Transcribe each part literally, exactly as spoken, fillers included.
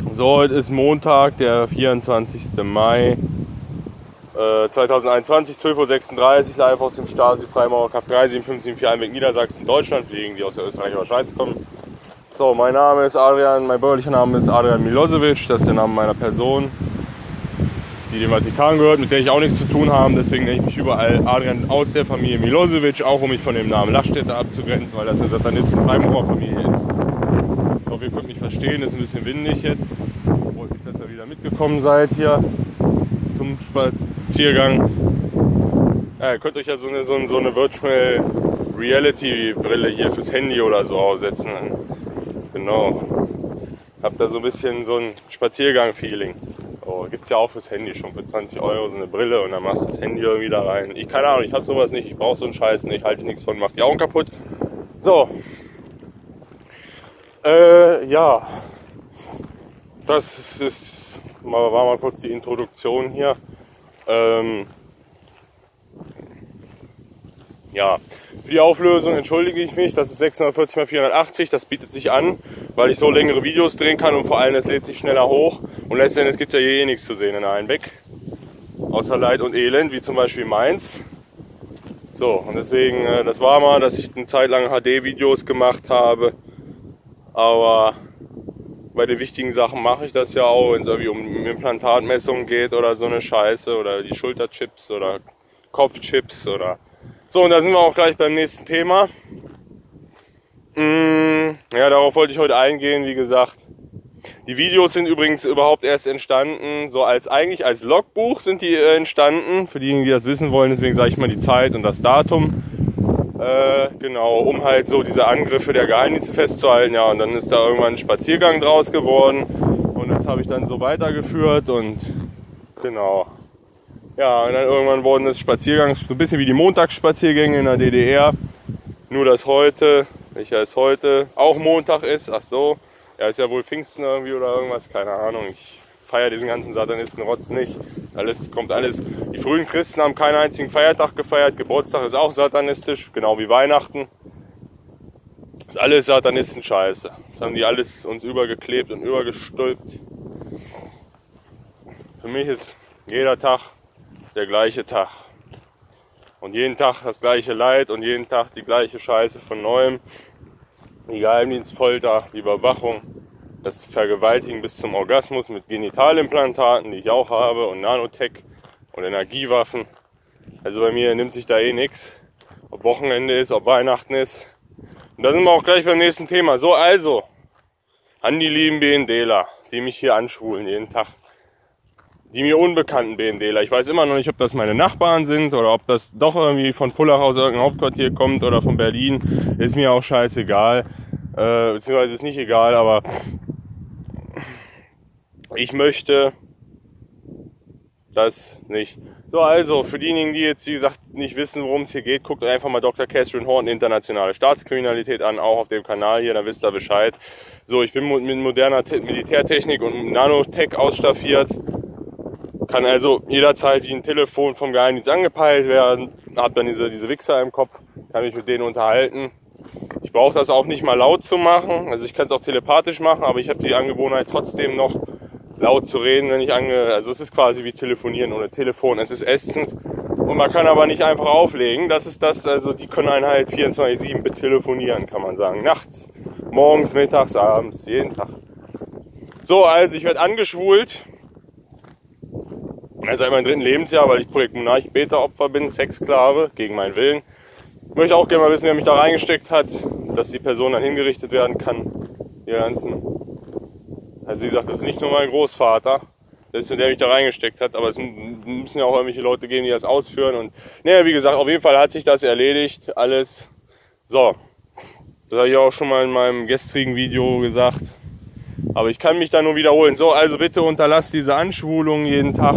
So, heute ist Montag, der vierundzwanzigste Mai äh, zweitausendeinundzwanzig, zwölf Uhr sechsunddreißig, live aus dem Stasi Freimaurerkraft drei sieben fünf sieben vier Einweg Niedersachsen, Deutschland, für diejenigen, die aus der Österreich oder Schweiz kommen. So, mein Name ist Adrian, mein bürgerlicher Name ist Adrian Milosevic, das ist der Name meiner Person, die dem Vatikan gehört, mit der ich auch nichts zu tun habe, deswegen nenne ich mich überall Adrian aus der Familie Milosevic, auch um mich von dem Namen Lachstädter abzugrenzen, weil das eine Satanisten-Freimaurerfamilie ist. Ich hoffe, ihr könnt mich verstehen, es ist ein bisschen windig jetzt, obwohl ich dass ihr wieder mitgekommen seid hier zum Spaziergang. Ja, ihr könnt euch ja so eine, so eine, so eine Virtual Reality Brille hier fürs Handy oder so aufsetzen. Genau. Habt da so ein bisschen so ein Spaziergang-Feeling. Oh, gibt's ja auch fürs Handy schon für zwanzig Euro so eine Brille und dann machst du das Handy irgendwie da rein. Ich keine Ahnung, ich hab sowas nicht, ich brauche so einen Scheiß nicht, halte nichts von, macht die Augen kaputt. So. Äh, ja. Das ist, war mal kurz die Introduktion hier. Ähm, ja, für die Auflösung entschuldige ich mich, das ist sechshundertvierzig mal vierhundertachtzig, das bietet sich an, weil ich so längere Videos drehen kann und vor allem es lädt sich schneller hoch und letztendlich gibt es ja hier eh nichts zu sehen in Einbeck, außer Leid und Elend, wie zum Beispiel meins. So, und deswegen, äh, das war mal, dass ich eine Zeit lang H D-Videos gemacht habe, aber bei den wichtigen Sachen mache ich das ja auch, wenn es irgendwie um Implantatmessungen geht oder so eine Scheiße oder die Schulterchips oder Kopfchips oder so. Und da sind wir auch gleich beim nächsten Thema. Mmh, ja, darauf wollte ich heute eingehen, wie gesagt. Die Videos sind übrigens überhaupt erst entstanden, so als eigentlich als Logbuch sind die äh, entstanden, für diejenigen, die das wissen wollen, deswegen sage ich mal die Zeit und das Datum. Äh, genau, um halt so diese Angriffe der Geheimdienste festzuhalten, ja, und dann ist da irgendwann ein Spaziergang draus geworden und das habe ich dann so weitergeführt und genau, ja, und dann irgendwann wurden das Spaziergang so ein bisschen wie die Montagsspaziergänge in der D D R, nur dass heute, welcher ist heute, auch Montag ist, ach so, ja, ist ja wohl Pfingsten irgendwie oder irgendwas, keine Ahnung, ich feiere diesen ganzen Satanisten-Rotz nicht. Alles kommt alles. Die frühen Christen haben keinen einzigen Feiertag gefeiert. Geburtstag ist auch satanistisch, genau wie Weihnachten. Das ist alles Satanisten-Scheiße. Das haben die alles uns übergeklebt und übergestülpt. Für mich ist jeder Tag der gleiche Tag. Und jeden Tag das gleiche Leid und jeden Tag die gleiche Scheiße von Neuem. Die Geheimdienstfolter, die Überwachung. Das Vergewaltigen bis zum Orgasmus mit Genitalimplantaten, die ich auch habe, und Nanotech und Energiewaffen. Also bei mir nimmt sich da eh nichts. Ob Wochenende ist, ob Weihnachten ist. Und da sind wir auch gleich beim nächsten Thema. So, also, an die lieben BNDler, die mich hier anschwulen jeden Tag. Die mir unbekannten BNDler. Ich weiß immer noch nicht, ob das meine Nachbarn sind oder ob das doch irgendwie von Pullach aus irgendein Hauptquartier kommt oder von Berlin. Ist mir auch scheißegal. Äh, beziehungsweise ist nicht egal, aber ich möchte das nicht. So, also, für diejenigen, die jetzt, wie gesagt, nicht wissen, worum es hier geht, guckt einfach mal Doktor Catherine Horton, internationale Staatskriminalität an, auch auf dem Kanal hier, dann wisst ihr Bescheid. So, ich bin mit moderner Militärtechnik und Nanotech ausstaffiert, kann also jederzeit wie ein Telefon vom Geheimdienst angepeilt werden, hab dann diese, diese Wichser im Kopf, kann mich mit denen unterhalten. Ich brauche das auch nicht mal laut zu machen, also ich kann es auch telepathisch machen, aber ich habe die Angewohnheit trotzdem noch laut zu reden, wenn ich ange... Also es ist quasi wie telefonieren ohne Telefon, es ist ätzend und man kann aber nicht einfach auflegen, das ist das, also die können einen halt vierundzwanzig sieben betelefonieren, kann man sagen, nachts, morgens, mittags, abends, jeden Tag. So, also ich werde angeschwult, also seit meinem dritten Lebensjahr, weil ich Projekt Monarch Beta-Opfer bin, Sexsklave, gegen meinen Willen. Ich möchte auch gerne mal wissen, wer mich da reingesteckt hat, dass die Person dann hingerichtet werden kann. Die ganzen. Also wie gesagt, das ist nicht nur mein Großvater, das ist nur der mich da reingesteckt hat, aber es müssen ja auch irgendwelche Leute geben, die das ausführen. Und naja, wie gesagt, auf jeden Fall hat sich das erledigt, alles. So, das habe ich auch schon mal in meinem gestrigen Video gesagt. Aber ich kann mich da nur wiederholen. So, also bitte unterlasst diese Anschwulung jeden Tag.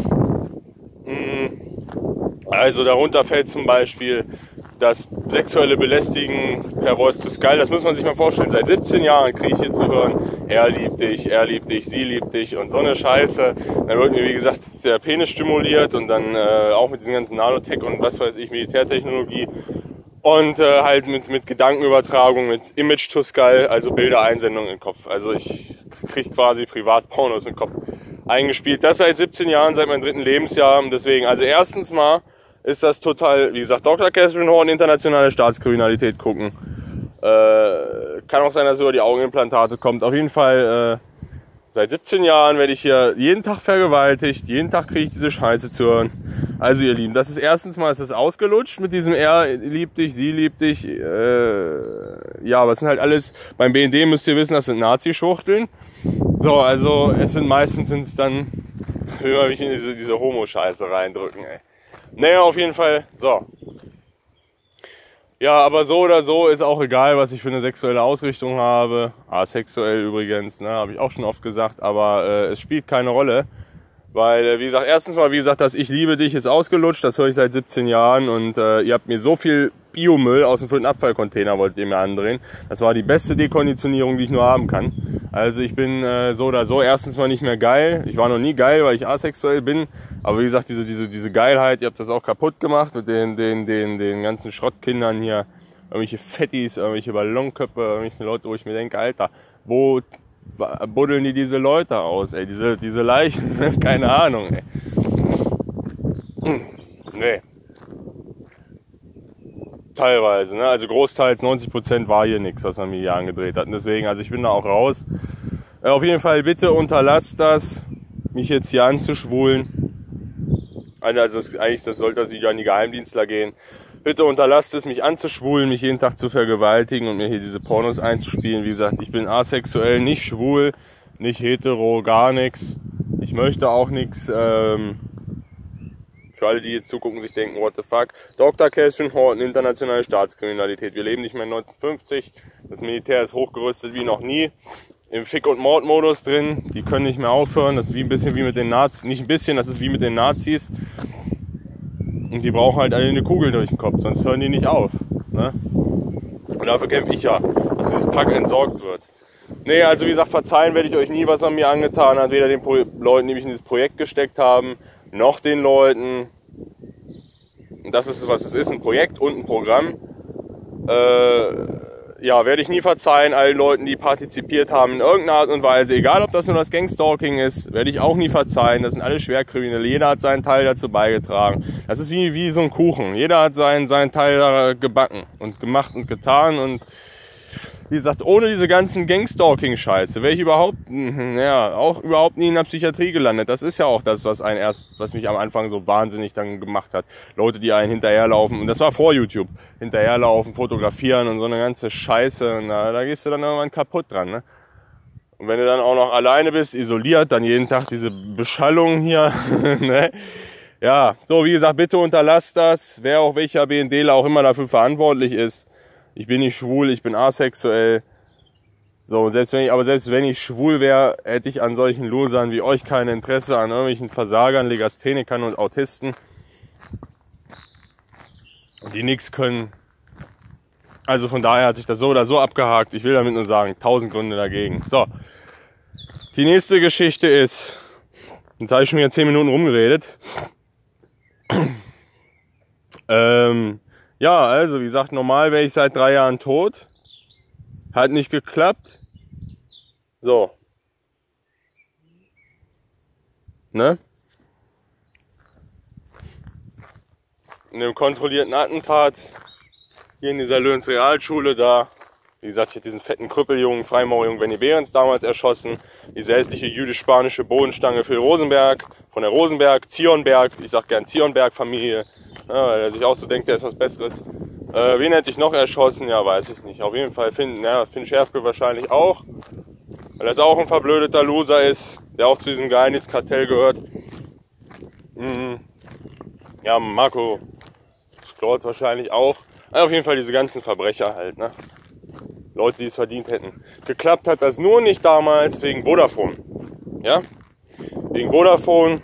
Also darunter fällt zum Beispiel das sexuelle Belästigen per Voice to Skull. Das muss man sich mal vorstellen. Seit siebzehn Jahren kriege ich hier zu hören, er liebt dich, er liebt dich, sie liebt dich und so eine Scheiße. Dann wird mir, wie gesagt, der Penis stimuliert und dann äh, auch mit diesem ganzen Nanotech und was weiß ich, Militärtechnologie. Und äh, halt mit, mit Gedankenübertragung, mit Image to Skull, also Bildereinsendung in den Kopf. Also ich kriege quasi Privatpornos in den Kopf eingespielt. Das seit siebzehn Jahren, seit meinem dritten Lebensjahr. Und deswegen, also erstens mal ist das total, wie gesagt, Doktor Catherine Horton, internationale Staatskriminalität gucken. Äh, kann auch sein, dass es über die Augenimplantate kommt. Auf jeden Fall, äh, seit siebzehn Jahren werde ich hier jeden Tag vergewaltigt. Jeden Tag kriege ich diese Scheiße zu hören. Also ihr Lieben, das ist erstens mal, ist das ausgelutscht mit diesem er liebt dich, sie liebt dich. Äh, ja, aber es sind halt alles, beim B N D müsst ihr wissen, das sind Nazi-Schwuchteln. So, also es sind meistens sind es dann, will ich in diese, diese Homo-Scheiße reindrücken, ey. Naja, auf jeden Fall, so. Ja, aber so oder so ist auch egal, was ich für eine sexuelle Ausrichtung habe. Asexuell übrigens, ne, habe ich auch schon oft gesagt, aber äh, es spielt keine Rolle. Weil, äh, wie gesagt, erstens mal, wie gesagt, das Ich liebe dich ist ausgelutscht, das höre ich seit siebzehn Jahren und äh, ihr habt mir so viel Biomüll aus dem vierten Abfallcontainer wollt ihr mir andrehen. Das war die beste Dekonditionierung, die ich nur haben kann. Also ich bin äh, so oder so erstens mal nicht mehr geil. Ich war noch nie geil, weil ich asexuell bin. Aber wie gesagt, diese, diese, diese Geilheit, ihr habt das auch kaputt gemacht mit den, den, den, den ganzen Schrottkindern hier. Irgendwelche Fettis, irgendwelche Ballonköpfe, irgendwelche Leute, wo ich mir denke, Alter, wo buddeln die diese Leute aus, ey, diese, diese Leichen, keine Ahnung, ey. Nee. Teilweise, ne, also großteils neunzig Prozent war hier nichts, was man mir hier angedreht hat. Und deswegen, also ich bin da auch raus. Äh, auf jeden Fall bitte unterlasst das, mich jetzt hier anzuschwulen. Also das, eigentlich das sollte das Video an die Geheimdienstler gehen. Bitte unterlasst es, mich anzuschwulen, mich jeden Tag zu vergewaltigen und mir hier diese Pornos einzuspielen. Wie gesagt, ich bin asexuell, nicht schwul, nicht hetero, gar nichts. Ich möchte auch nichts. Ähm, für alle, die jetzt zugucken, sich denken, what the fuck. Doktor Catherine Horton, internationale Staatskriminalität. Wir leben nicht mehr in neunzehnhundertfünfzig. Das Militär ist hochgerüstet wie noch nie. Im Fick- und Mordmodus drin. Die können nicht mehr aufhören. Das ist wie ein bisschen wie mit den Nazis. Nicht ein bisschen, das ist wie mit den Nazis. Und die brauchen halt alle eine Kugel durch den Kopf, sonst hören die nicht auf. Ne? Und dafür kämpfe ich ja, dass dieses Pack entsorgt wird. Nee, also wie gesagt, verzeihen werde ich euch nie, was man mir angetan hat. Weder den Pro- Leuten, die mich in dieses Projekt gesteckt haben, noch den Leuten. Und das ist, was es ist, ein Projekt und ein Programm. Äh, ja, werde ich nie verzeihen. Allen Leuten, die partizipiert haben in irgendeiner Art und Weise, egal ob das nur das Gangstalking ist, werde ich auch nie verzeihen. Das sind alle Schwerkriminelle. Jeder hat seinen Teil dazu beigetragen. Das ist wie, wie so ein Kuchen. Jeder hat seinen, seinen Teil da gebacken und gemacht und getan. Und wie gesagt, ohne diese ganzen Gangstalking-Scheiße wäre ich überhaupt, ja, auch überhaupt nie in der Psychiatrie gelandet. Das ist ja auch das, was einen erst, was mich am Anfang so wahnsinnig dann gemacht hat. Leute, die einen hinterherlaufen, und das war vor YouTube, hinterherlaufen, fotografieren und so eine ganze Scheiße. Und da, da gehst du dann irgendwann kaputt dran, ne? Und wenn du dann auch noch alleine bist, isoliert, dann jeden Tag diese Beschallung hier, ne? Ja, so wie gesagt, bitte unterlasst das, wer auch welcher BNDler auch immer dafür verantwortlich ist. Ich bin nicht schwul, ich bin asexuell. So, selbst wenn ich, aber selbst wenn ich schwul wäre, hätte ich an solchen Losern wie euch kein Interesse, an irgendwelchen Versagern, Legasthenikern und Autisten, die nichts können. Also von daher hat sich das so oder so abgehakt. Ich will damit nur sagen, tausend Gründe dagegen. So, die nächste Geschichte ist, jetzt habe ich schon wieder zehn Minuten rumgeredet. ähm... Ja, also wie gesagt, normal wäre ich seit drei Jahren tot. Hat nicht geklappt. So. Ne? In einem kontrollierten Attentat hier in dieser Löns Realschule da. Wie gesagt, ich habe diesen fetten Krüppeljungen, Freimaurerjungen Benny Behrens damals erschossen. Diese hässliche jüdisch-spanische Bodenstange Phil Rosenberg von der Rosenberg, Zionberg, ich sag gern Zionberg-Familie. Ja, weil er sich auch so denkt, der ist was Besseres. Äh, wen hätte ich noch erschossen? Ja, weiß ich nicht. Auf jeden Fall Finn, ja, Finn Schärfke wahrscheinlich auch. Weil er auch ein verblödeter Loser ist, der auch zu diesem Geheimdienstkartell gehört. Mhm. Ja, Marco Sklotz wahrscheinlich auch. Also auf jeden Fall diese ganzen Verbrecher halt, ne? Leute, die es verdient hätten. Geklappt hat das nur nicht damals wegen Vodafone. Ja? Wegen Vodafone,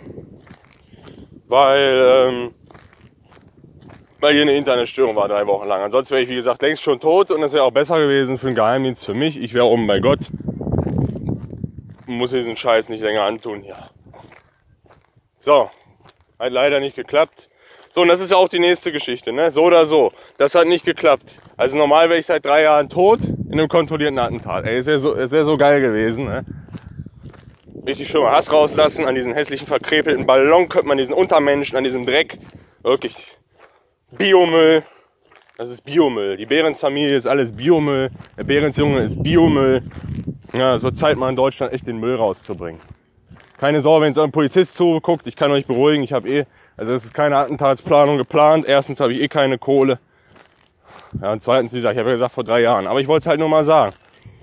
weil, ähm, weil hier eine Internetstörung war drei Wochen lang. Ansonsten wäre ich, wie gesagt, längst schon tot und das wäre auch besser gewesen für den Geheimdienst, für mich. Ich wäre oben bei Gott. Muss diesen Scheiß nicht länger antun, ja. So, hat leider nicht geklappt. So, und das ist ja auch die nächste Geschichte, ne? So oder so. Das hat nicht geklappt. Also normal wäre ich seit drei Jahren tot in einem kontrollierten Attentat. Ey, es wäre so, es wäre so geil gewesen, ne? Richtig schön mal Hass rauslassen, an diesen hässlichen, verkrepelten Ballonköpfen, an diesen Untermenschen, an diesem Dreck. Wirklich Biomüll. Das ist Biomüll. Die Behrens-Familie ist alles Biomüll. Der Behrens-Junge ist Biomüll. Ja, es wird Zeit, mal in Deutschland echt den Müll rauszubringen. Keine Sorge, wenn so ein Polizist zuguckt, ich kann euch beruhigen, ich habe eh, also es ist keine Attentatsplanung geplant. Erstens habe ich eh keine Kohle. Ja, und zweitens, wie gesagt, ich habe ja gesagt vor drei Jahren. Aber ich wollte es halt nur mal sagen.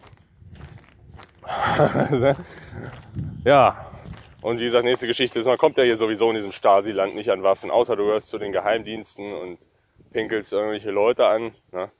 Ja, und wie gesagt, nächste Geschichte ist, man kommt ja hier sowieso in diesem Stasi-Land nicht an Waffen, außer du gehörst zu den Geheimdiensten und pinkelst irgendwelche Leute an. Ne?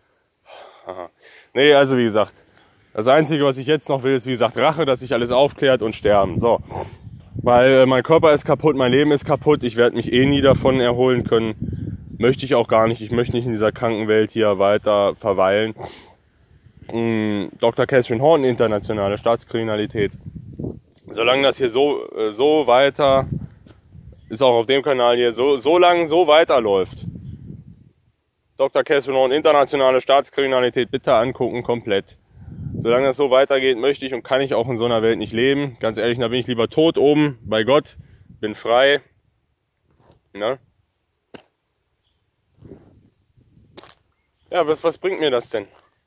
Nee, also wie gesagt, das Einzige, was ich jetzt noch will, ist wie gesagt Rache, dass sich alles aufklärt und sterben. So, weil äh, mein Körper ist kaputt, mein Leben ist kaputt, ich werde mich eh nie davon erholen können. Möchte ich auch gar nicht, ich möchte nicht in dieser Krankenwelt hier weiter verweilen. Ähm, Doktor Catherine Horn, internationale Staatskriminalität. Solange das hier so, äh, so weiter, ist auch auf dem Kanal hier, so, so lang so weiterläuft. Doktor Catherine Horn, internationale Staatskriminalität, bitte angucken, komplett. Solange das so weitergeht, möchte ich und kann ich auch in so einer Welt nicht leben. Ganz ehrlich, da bin ich lieber tot oben, bei Gott, bin frei. Ne? Ja, was, was bringt mir das denn?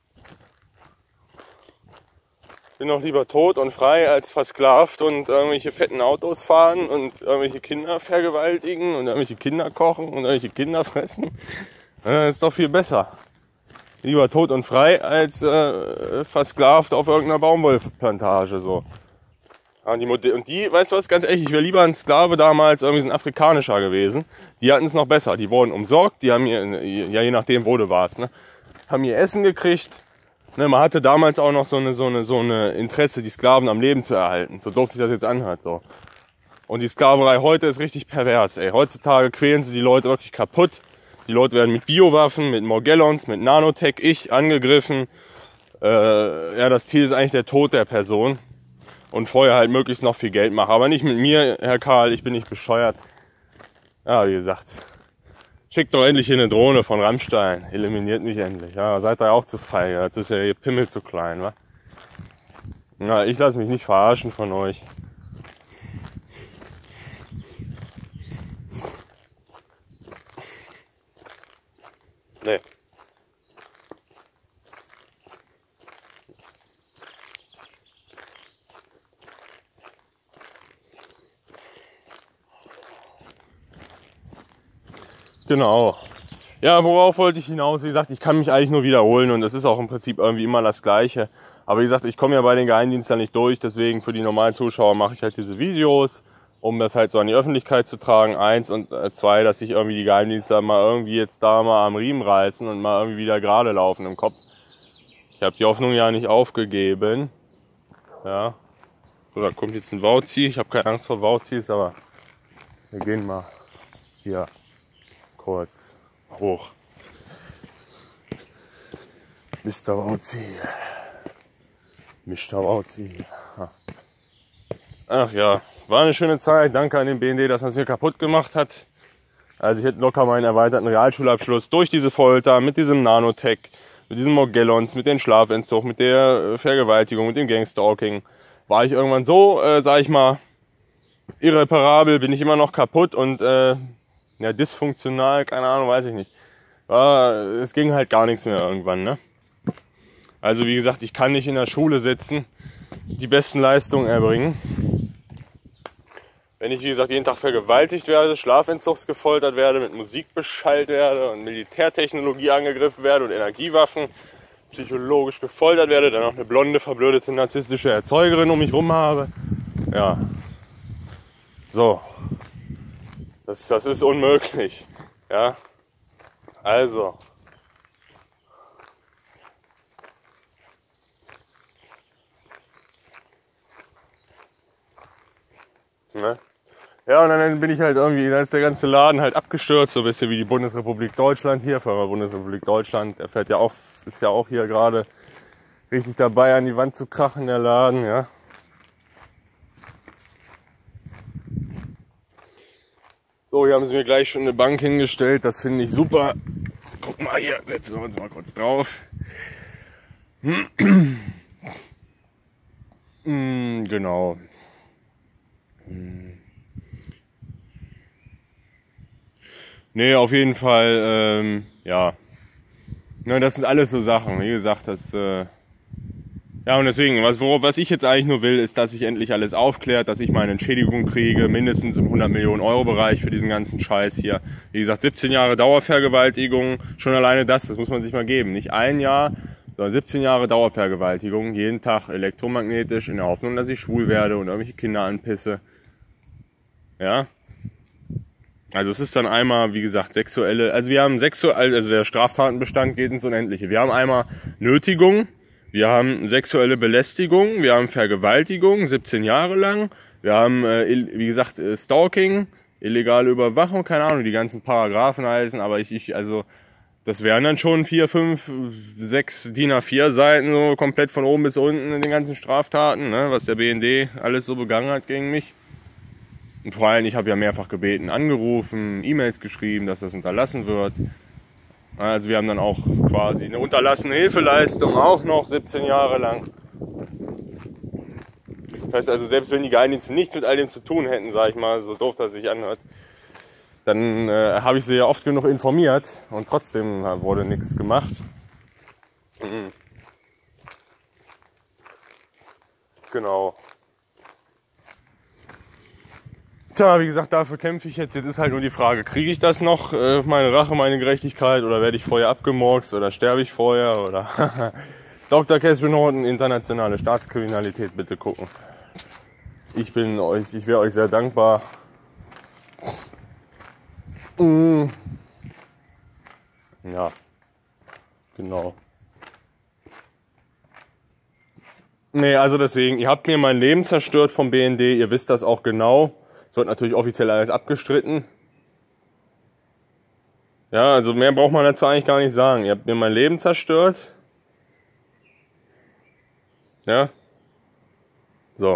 Bin doch lieber tot und frei als versklavt und irgendwelche fetten Autos fahren und irgendwelche Kinder vergewaltigen und irgendwelche Kinder kochen und irgendwelche Kinder fressen. Das ist doch viel besser. Lieber tot und frei als äh, versklavt auf irgendeiner Baumwollplantage. So. Ja, und, die, und die, weißt du was, ganz ehrlich, ich wäre lieber ein Sklave damals, irgendwie ein afrikanischer gewesen. Die hatten es noch besser. Die wurden umsorgt, die haben ihr, ja je nachdem, wo du warst, ne, haben ihr Essen gekriegt. Ne, man hatte damals auch noch so eine, so eine, so eine Interesse, die Sklaven am Leben zu erhalten. So doof sich das jetzt anhört. So. Und die Sklaverei heute ist richtig pervers. Ey. Heutzutage quälen sie die Leute wirklich kaputt. Die Leute werden mit Biowaffen, mit Morgellons, mit Nanotech, ich angegriffen. Äh, ja, das Ziel ist eigentlich der Tod der Person. Und vorher halt möglichst noch viel Geld machen. Aber nicht mit mir, Herr Karl, ich bin nicht bescheuert. Ja, wie gesagt, schickt doch endlich hier eine Drohne von Rammstein. Eliminiert mich endlich. Ja, seid ihr auch zu feige. Jetzt ist ja ihr Pimmel zu klein, wa? Na, ich lasse mich nicht verarschen von euch. Nee. Genau. Ja, worauf wollte ich hinaus? Wie gesagt, ich kann mich eigentlich nur wiederholen und es ist auch im Prinzip irgendwie immer das Gleiche. Aber wie gesagt, ich komme ja bei den Geheimdiensten nicht durch, deswegen für die normalen Zuschauer mache ich halt diese Videos, um das halt so an die Öffentlichkeit zu tragen. Eins und äh, zwei, dass sich irgendwie die Geheimdienste mal irgendwie jetzt da mal am Riemen reißen und mal irgendwie wieder gerade laufen im Kopf. Ich habe die Hoffnung ja nicht aufgegeben. Ja. So, da kommt jetzt ein Wauzi. Ich habe keine Angst vor Wauzis, aber wir gehen mal hier kurz hoch. Mister Wauzi. Mister Wauzi. Ach ja, war eine schöne Zeit. Danke an den B N D, dass man es mir kaputt gemacht hat. Also ich hätte locker meinen erweiterten Realschulabschluss durch diese Folter, mit diesem Nanotech, mit diesen Morgellons, mit dem Schlafentzug, mit der Vergewaltigung, mit dem Gangstalking. War ich irgendwann so, äh, sag ich mal, irreparabel, bin ich immer noch kaputt und äh, ja, dysfunktional, keine Ahnung, weiß ich nicht. War, es ging halt gar nichts mehr irgendwann, ne? Also wie gesagt, ich kann nicht in der Schule sitzen, die besten Leistungen erbringen. Wenn ich, wie gesagt, jeden Tag vergewaltigt werde, schlafentzugsgefoltert werde, mit Musik beschallt werde und Militärtechnologie angegriffen werde und Energiewaffen, psychologisch gefoltert werde, dann noch eine blonde, verblödete, narzisstische Erzeugerin um mich rum habe. Ja. So. Das, das ist unmöglich. Ja. Also. Ne? Ja, und dann bin ich halt irgendwie, dann ist der ganze Laden halt abgestürzt, so ein bisschen wie die Bundesrepublik Deutschland hier, Firma Bundesrepublik Deutschland, der fährt ja auch, ist ja auch hier gerade richtig dabei, an die Wand zu krachen, der Laden, ja. So, hier haben sie mir gleich schon eine Bank hingestellt. Das finde ich super. Guck mal hier, setzen wir uns mal kurz drauf. mm, genau. Nee, auf jeden Fall, ähm, ja. Ne, das sind alles so Sachen. Wie gesagt, das... Äh Ja, und deswegen, was, worauf, was ich jetzt eigentlich nur will, ist, dass sich endlich alles aufklärt, dass ich meine Entschädigung kriege, mindestens im hundert Millionen Euro Bereich für diesen ganzen Scheiß hier. Wie gesagt, siebzehn Jahre Dauervergewaltigung, schon alleine das, das muss man sich mal geben. Nicht ein Jahr, sondern siebzehn Jahre Dauervergewaltigung, jeden Tag elektromagnetisch, in der Hoffnung, dass ich schwul werde und irgendwelche Kinder anpisse. Ja. Also es ist dann einmal, wie gesagt, sexuelle, also wir haben sexuell, also der Straftatenbestand geht ins Unendliche. Wir haben einmal Nötigung. Wir haben sexuelle Belästigung, wir haben Vergewaltigung, siebzehn Jahre lang. Wir haben, äh, wie gesagt, äh, Stalking, illegale Überwachung, keine Ahnung, die ganzen Paragraphen heißen, aber ich, ich also, das wären dann schon vier, fünf, sechs D I N A vier Seiten, so komplett von oben bis unten in den ganzen Straftaten, ne, was der B N D alles so begangen hat gegen mich. Und vor allem, ich habe ja mehrfach gebeten, angerufen, E-Mails geschrieben, dass das unterlassen wird. Also wir haben dann auch quasi eine unterlassene Hilfeleistung, auch noch siebzehn Jahre lang. Das heißt also, selbst wenn die Geheimdienste nichts mit all dem zu tun hätten, sage ich mal, so doof das sich anhört, dann äh, habe ich sie ja oft genug informiert und trotzdem wurde nichts gemacht. Mhm. Genau. Tja, wie gesagt, dafür kämpfe ich jetzt. Jetzt ist halt nur die Frage, kriege ich das noch, äh, meine Rache, meine Gerechtigkeit, oder werde ich vorher abgemurkst, oder sterbe ich vorher, oder Doktor Catherine Norton, internationale Staatskriminalität, bitte gucken. Ich bin euch, ich wäre euch sehr dankbar. Mm. Ja, genau. Nee, also deswegen, ihr habt mir mein Leben zerstört vom B N D, ihr wisst das auch genau. Es wird natürlich offiziell alles abgestritten. Ja, also mehr braucht man dazu eigentlich gar nicht sagen. Ihr habt mir mein Leben zerstört. Ja. So.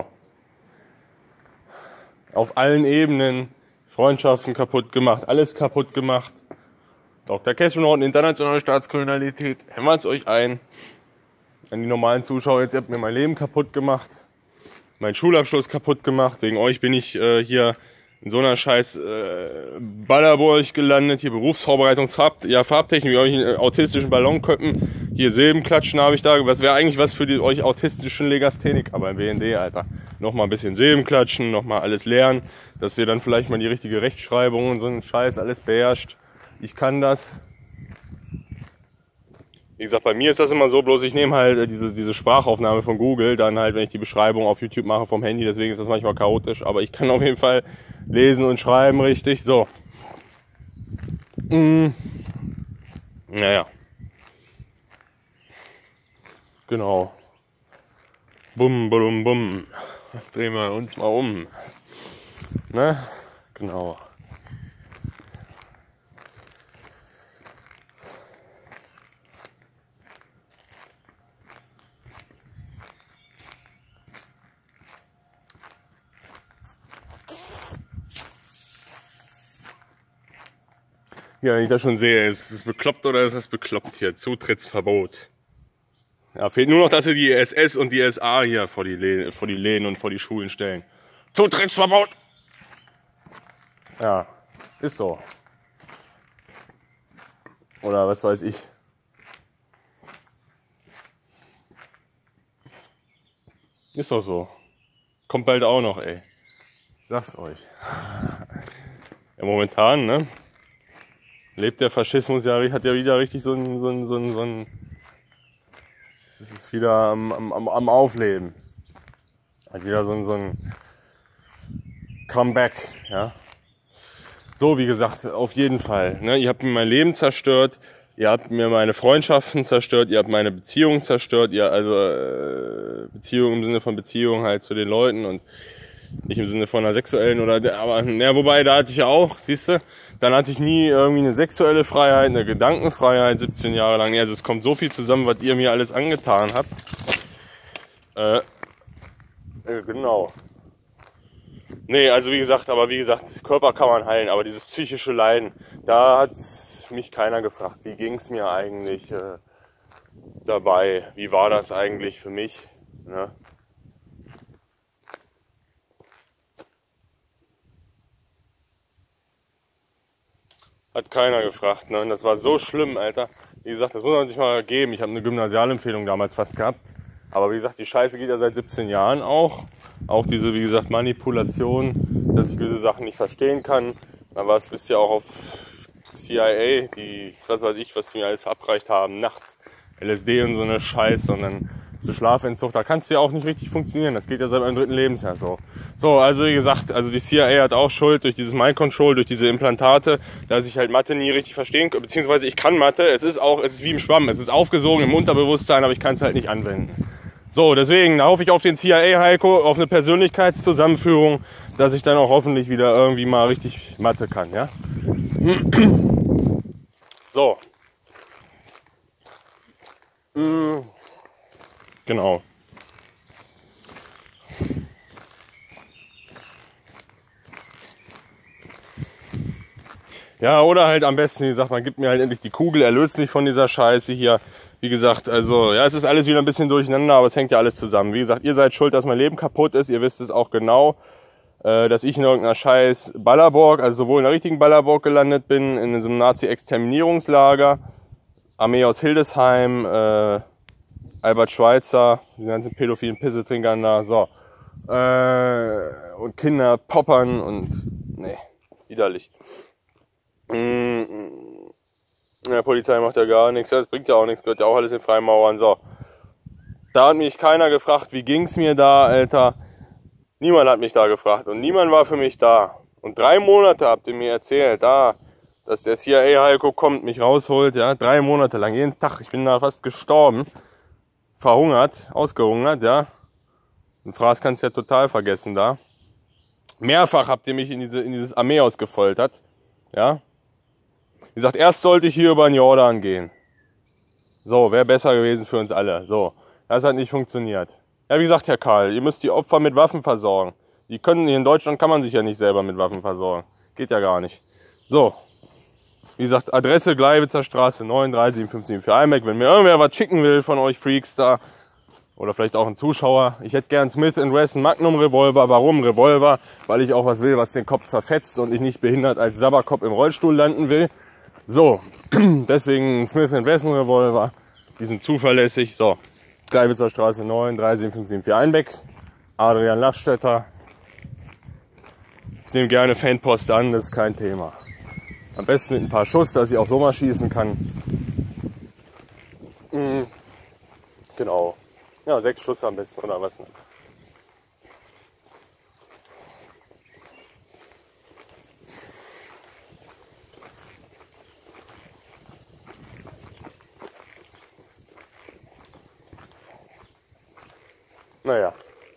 Auf allen Ebenen. Freundschaften kaputt gemacht. Alles kaputt gemacht. Doktor Catherine Norton, internationale Staatskriminalität. Hämmert's euch ein. An die normalen Zuschauer, jetzt habt ihr mir mein Leben kaputt gemacht. Meinen Schulabschluss kaputt gemacht. Wegen euch bin ich äh, hier in so einer scheiß äh, Ballerburg gelandet. Hier Berufsvorbereitungsfarb, ja, Farbtechnik, wie euch in autistischen Ballonköppen. Hier Silbenklatschen habe ich da. Was wäre eigentlich was für die euch autistischen Legastheniker beim B N D, Alter. Nochmal ein bisschen Silbenklatschen, nochmal alles lernen, dass ihr dann vielleicht mal die richtige Rechtschreibung und so einen Scheiß alles beherrscht. Ich kann das. Wie gesagt, bei mir ist das immer so, bloß ich nehme halt diese, diese Sprachaufnahme von Google, dann halt, wenn ich die Beschreibung auf YouTube mache vom Handy, deswegen ist das manchmal chaotisch, aber ich kann auf jeden Fall lesen und schreiben richtig, so. Mm. Naja. Genau. Bum, bum, bum. Drehen wir uns mal um. Ne? Genau. Ja, wenn ich das schon sehe, ist es bekloppt oder ist das bekloppt hier? Zutrittsverbot. Ja, fehlt nur noch, dass sie die S S und die S A hier vor die, Läden, vor die Läden und vor die Schulen stellen. Zutrittsverbot! Ja, ist so. Oder was weiß ich. Ist doch so. Kommt bald auch noch, ey. Ich sag's euch. Ja, momentan, ne? Lebt der Faschismus ja, hat ja wieder richtig so ein, so ein, so ein, so ein es ist wieder am, am, am Aufleben. Hat wieder so ein, so ein Comeback, ja. So, wie gesagt, auf jeden Fall, ne? Ihr habt mir mein Leben zerstört, ihr habt mir meine Freundschaften zerstört, ihr habt meine Beziehungen zerstört, ihr, also, äh, Beziehung im Sinne von Beziehung halt zu den Leuten und nicht im Sinne von einer sexuellen oder, aber, ja, wobei, da hatte ich ja auch, siehst du, dann hatte ich nie irgendwie eine sexuelle Freiheit, eine Gedankenfreiheit, siebzehn Jahre lang. Also es kommt so viel zusammen, was ihr mir alles angetan habt. Äh, äh genau. Nee, also wie gesagt, aber wie gesagt, das Körper kann man heilen, aber dieses psychische Leiden, da hat mich keiner gefragt, wie ging es mir eigentlich äh, dabei, wie war das eigentlich für mich, ne? Hat keiner gefragt, ne? Und das war so schlimm, Alter. Wie gesagt, das muss man sich mal geben. Ich habe eine Gymnasialempfehlung damals fast gehabt. Aber wie gesagt, die Scheiße geht ja seit siebzehn Jahren auch. Auch diese, wie gesagt, Manipulation, dass ich gewisse Sachen nicht verstehen kann. Dann war es bis ja auch auf C I A, die, was weiß ich, was die mir alles verabreicht haben, nachts L S D und so eine Scheiße und dann so Schlafentzug. Da kannst du ja auch nicht richtig funktionieren. Das geht ja seit meinem dritten Lebensjahr so. So, also wie gesagt, also die C I A hat auch Schuld durch dieses Mind Control, durch diese Implantate, dass ich halt Mathe nie richtig verstehen kann, beziehungsweise ich kann Mathe, es ist auch, es ist wie im Schwamm, es ist aufgesogen im Unterbewusstsein, aber ich kann es halt nicht anwenden. So, deswegen hoffe ich auf den C I A, Heiko, auf eine Persönlichkeitszusammenführung, dass ich dann auch hoffentlich wieder irgendwie mal richtig Mathe kann, ja? So. Genau. Ja, oder halt am besten, wie gesagt, man gibt mir halt endlich die Kugel, erlöst mich von dieser Scheiße hier. Wie gesagt, also, ja, es ist alles wieder ein bisschen durcheinander, aber es hängt ja alles zusammen. Wie gesagt, ihr seid schuld, dass mein Leben kaputt ist. Ihr wisst es auch genau, äh, dass ich in irgendeiner scheiß Ballerburg, also sowohl in der richtigen Ballerburg gelandet bin, in so einem Nazi-Exterminierungslager, Armee aus Hildesheim, äh, Albert Schweitzer, die ganzen pädophilen Pissetrinkern da, so. Äh, und Kinder poppern und, nee, widerlich. Ja, Polizei macht ja gar nichts, das bringt ja auch nichts, gehört ja auch alles in Freimaurern, so. Da hat mich keiner gefragt, wie ging's mir da, Alter. Niemand hat mich da gefragt und niemand war für mich da. Und drei Monate habt ihr mir erzählt, da, dass der C I A Heiko kommt, mich rausholt, ja, drei Monate lang, jeden Tag, ich bin da fast gestorben, verhungert, ausgehungert, ja. Und Fraß kannst du ja total vergessen da. Mehrfach habt ihr mich in, diese, in dieses Armeehaus gefoltert, ja. Wie gesagt, erst sollte ich hier über den Jordan gehen. So, wäre besser gewesen für uns alle. So, das hat nicht funktioniert. Ja, wie gesagt, Herr Karl, ihr müsst die Opfer mit Waffen versorgen. Die können, hier in Deutschland kann man sich ja nicht selber mit Waffen versorgen. Geht ja gar nicht. So, wie gesagt, Adresse Gleiwitzer Straße neun drei sieben fünf sieben für Einbeck. Wenn mir irgendwer was schicken will von euch Freaks da, oder vielleicht auch ein Zuschauer. Ich hätte gern Smith and Wesson Magnum Revolver. Warum Revolver? Weil ich auch was will, was den Kopf zerfetzt und ich nicht behindert als Sabberkopf im Rollstuhl landen will. So, deswegen Smith and Wesson Revolver. Die sind zuverlässig. So, Gleiwitzer Straße neun drei sieben fünf sieben für Einbeck. Adrian Lachstetter. Ich nehme gerne Fanpost an, das ist kein Thema. Am besten mit ein paar Schuss, dass ich auch so mal schießen kann. Mhm. Genau. Ja, sechs Schuss am besten, oder was? Naja.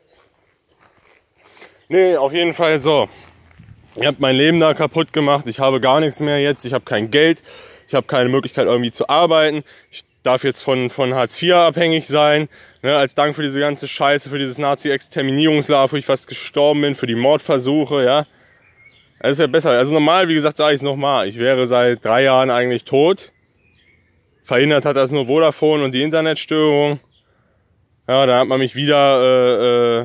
Nee, auf jeden Fall so. Ihr habt mein Leben da kaputt gemacht. Ich habe gar nichts mehr jetzt. Ich habe kein Geld. Ich habe keine Möglichkeit irgendwie zu arbeiten. Ich darf jetzt von, von Hartz vier abhängig sein. Ne, als Dank für diese ganze Scheiße, für dieses Nazi-Exterminierungslager, wo ich fast gestorben bin, für die Mordversuche, ja. Das ist ja besser. Also normal, wie gesagt, sage ich es nochmal. Ich wäre seit drei Jahren eigentlich tot. Verhindert hat das nur Vodafone und die Internetstörung. Ja, da hat man mich wieder äh, äh,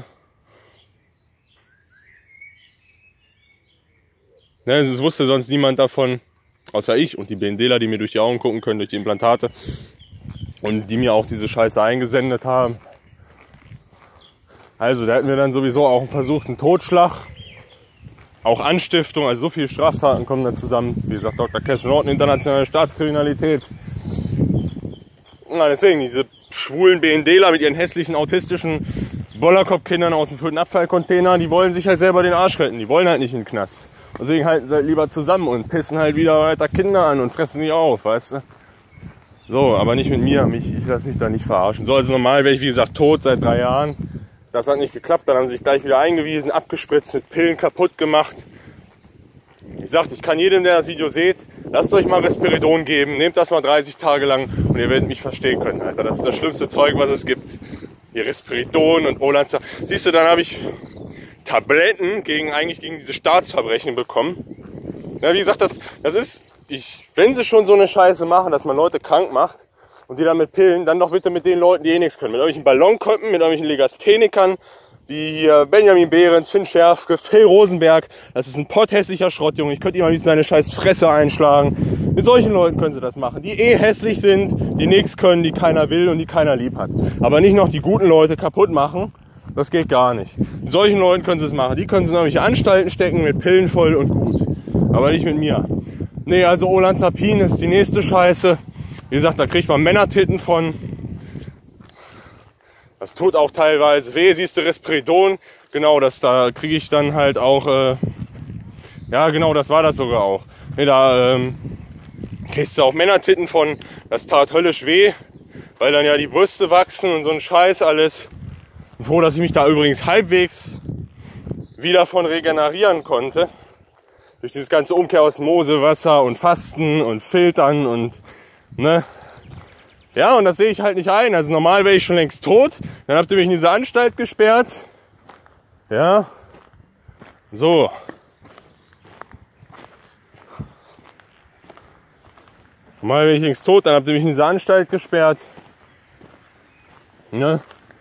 ne, es wusste sonst niemand davon, außer ich und die BNDler, die mir durch die Augen gucken können, durch die Implantate und die mir auch diese Scheiße eingesendet haben. Also, da hätten wir dann sowieso auch einen versuchten Totschlag, auch Anstiftung, also so viele Straftaten kommen da zusammen. Wie gesagt, Doktor Cash Norton, internationale Staatskriminalität. Na, deswegen, diese schwulen BNDler mit ihren hässlichen autistischen Bollerkopfkindern aus dem vierten Abfallcontainer, die wollen sich halt selber den Arsch retten, die wollen halt nicht in den Knast. Deswegen halten sie halt lieber zusammen und pissen halt wieder weiter Kinder an und fressen die auf, weißt du. So, aber nicht mit mir, mich, ich lasse mich da nicht verarschen. So, also normal wäre ich, wie gesagt, tot seit drei Jahren. Das hat nicht geklappt, dann haben sie sich gleich wieder eingewiesen, abgespritzt, mit Pillen kaputt gemacht. Ich sagte, ich kann jedem, der das Video seht, lasst euch mal Risperidon geben, nehmt das mal dreißig Tage lang und ihr werdet mich verstehen können, Alter. Das ist das schlimmste Zeug, was es gibt. Hier Risperidon und Olanzer. Siehst du, dann habe ich Tabletten gegen eigentlich gegen diese Staatsverbrechen bekommen. Ja, wie gesagt, das, das ist, ich, wenn sie schon so eine Scheiße machen, dass man Leute krank macht und die dann mit Pillen, dann doch bitte mit den Leuten, die eh nichts können. Mit irgendwelchen Ballonköppen, mit irgendwelchen Legasthenikern, wie hier Benjamin Behrens, Finn Schärfke, Phil Rosenberg. Das ist ein potthässlicher Schrott, Junge. Ich könnte ihm mal seine scheiß Fresse einschlagen. Mit solchen Leuten können sie das machen, die eh hässlich sind, die nichts können, die keiner will und die keiner lieb hat. Aber nicht noch die guten Leute kaputt machen. Das geht gar nicht. Mit solchen Leuten können sie es machen. Die können sie in irgendwelche Anstalten stecken, mit Pillen voll und gut. Aber nicht mit mir. Nee, also Olanzapin ist die nächste Scheiße. Wie gesagt, da kriegt man Männertitten von. Das tut auch teilweise weh. Siehst du, Risperidon. Genau, das da kriege ich dann halt auch. Äh, ja, genau, das war das sogar auch. Nee, da ähm, kriegst du auch Männertitten von. Das tat höllisch weh, weil dann ja die Brüste wachsen und so ein Scheiß alles. Froh, dass ich mich da übrigens halbwegs wieder von regenerieren konnte. Durch dieses ganze Umkehrosmose, Wasser und Fasten und Filtern und ne. Ja, und das sehe ich halt nicht ein. Also normal wäre ich schon längst tot. Dann habt ihr mich in diese Anstalt gesperrt. Ja. So. Normal wäre ich längst tot. Dann habt ihr mich in diese Anstalt gesperrt. Ne.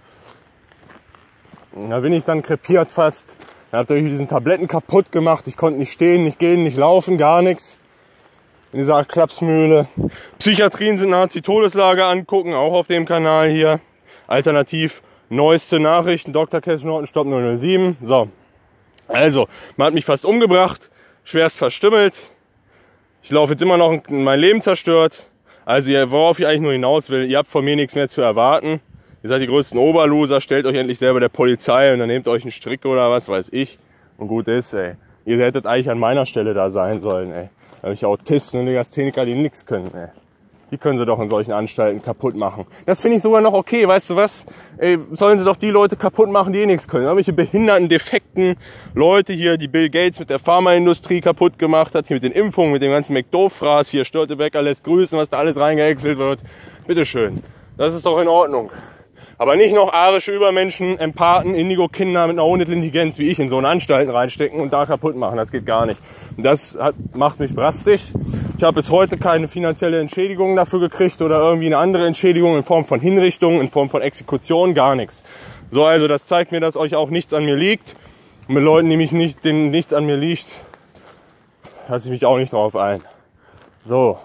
Da bin ich dann krepiert fast. Dann habt ihr euch diesen Tabletten kaputt gemacht. Ich konnte nicht stehen, nicht gehen, nicht laufen, gar nichts. In dieser Klapsmühle. Psychiatrien sind Nazi-Todeslage angucken, auch auf dem Kanal hier. Alternativ neueste Nachrichten, Doktor Cash Norton, Stopp null null sieben. So. Also, man hat mich fast umgebracht, schwerst verstümmelt. Ich laufe jetzt immer noch mein Leben zerstört. Also, worauf ich eigentlich nur hinaus will, ihr habt von mir nichts mehr zu erwarten. Ihr seid die größten Oberloser, stellt euch endlich selber der Polizei und dann nehmt euch einen Strick oder was weiß ich. Und gut ist, ey. Ihr hättet eigentlich an meiner Stelle da sein sollen, ey. Da habe ich Autisten und Legastheniker, die nichts können, ey. Die können sie doch in solchen Anstalten kaputt machen. Das finde ich sogar noch okay, weißt du was? Ey, sollen sie doch die Leute kaputt machen, die eh nichts können. Irgendwelche behinderten, defekten Leute hier, die Bill Gates mit der Pharmaindustrie kaputt gemacht hat, hier mit den Impfungen, mit dem ganzen McDo-Fraß, hier Störtebecker lässt grüßen, was da alles reingehäckselt wird. Bitteschön. Das ist doch in Ordnung. Aber nicht noch arische Übermenschen, Empathen, Indigo-Kinder mit einer hohen Intelligenz wie ich in so eine Anstalten reinstecken und da kaputt machen. Das geht gar nicht. Und das hat, macht mich brastig. Ich habe bis heute keine finanzielle Entschädigung dafür gekriegt oder irgendwie eine andere Entschädigung in Form von Hinrichtung, in Form von Exekution, gar nichts. So, also das zeigt mir, dass euch auch nichts an mir liegt. Und mit Leuten, die mich nicht, denen nichts an mir liegt, lasse ich mich auch nicht drauf ein. So.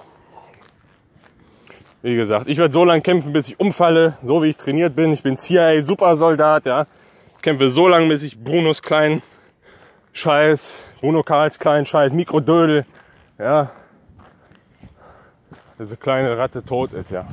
Wie gesagt, ich werde so lange kämpfen, bis ich umfalle, so wie ich trainiert bin. Ich bin C I A-Supersoldat, ja. Ich kämpfe so lange, bis ich Brunos kleinen Scheiß, Bruno Karls kleinen Scheiß, Mikrodödel, ja. Diese kleine Ratte tot ist, ja.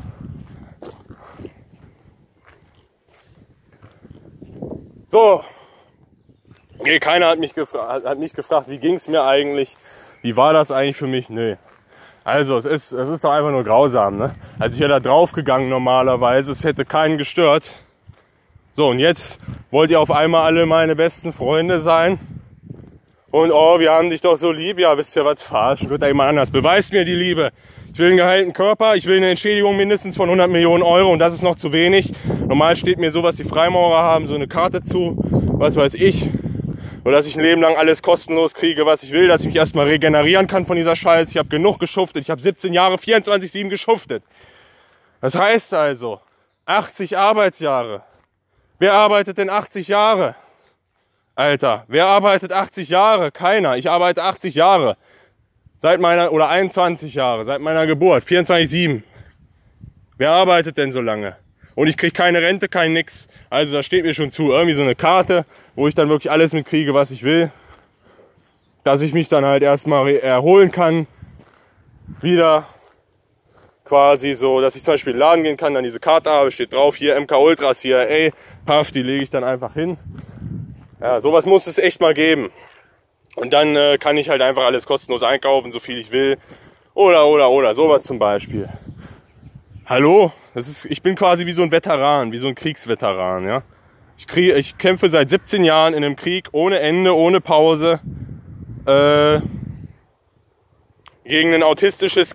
So. Nee, keiner hat mich, gefra- hat mich gefragt, wie ging's mir eigentlich? Wie war das eigentlich für mich? Nee. Also, es ist, es ist doch einfach nur grausam, ne? Also ich wäre da draufgegangen normalerweise, es hätte keinen gestört. So, und jetzt wollt ihr auf einmal alle meine besten Freunde sein. Und oh, wir haben dich doch so lieb. Ja, wisst ihr was, verarschen wird da jemand anders. Beweist mir die Liebe. Ich will einen geheilten Körper, ich will eine Entschädigung mindestens von hundert Millionen Euro und das ist noch zu wenig. Normal steht mir so, was die Freimaurer haben, so eine Karte zu, was weiß ich. Oder dass ich ein Leben lang alles kostenlos kriege, was ich will, dass ich mich erstmal regenerieren kann von dieser Scheiße. Ich habe genug geschuftet. Ich habe siebzehn Jahre, vierundzwanzig sieben geschuftet. Das heißt also, achtzig Arbeitsjahre. Wer arbeitet denn achtzig Jahre? Alter, wer arbeitet achtzig Jahre? Keiner. Ich arbeite achtzig Jahre. Seit meiner, oder einundzwanzig Jahre, seit meiner Geburt. vierundzwanzig sieben. Wer arbeitet denn so lange? Und ich kriege keine Rente, kein nix. Also da steht mir schon zu, irgendwie so eine Karte, wo ich dann wirklich alles mitkriege, was ich will. Dass ich mich dann halt erstmal erholen kann. Wieder quasi so, dass ich zum Beispiel in den Laden gehen kann, dann diese Karte habe, steht drauf, hier M K Ultra, C I A, paff, die lege ich dann einfach hin. Ja, sowas muss es echt mal geben. Und dann äh, kann ich halt einfach alles kostenlos einkaufen, so viel ich will. Oder, oder, oder, sowas zum Beispiel. Hallo? Das ist, ich bin quasi wie so ein Veteran, wie so ein Kriegsveteran, ja. Ich, krieg, ich kämpfe seit siebzehn Jahren in einem Krieg, ohne Ende, ohne Pause, äh, gegen ein autistisches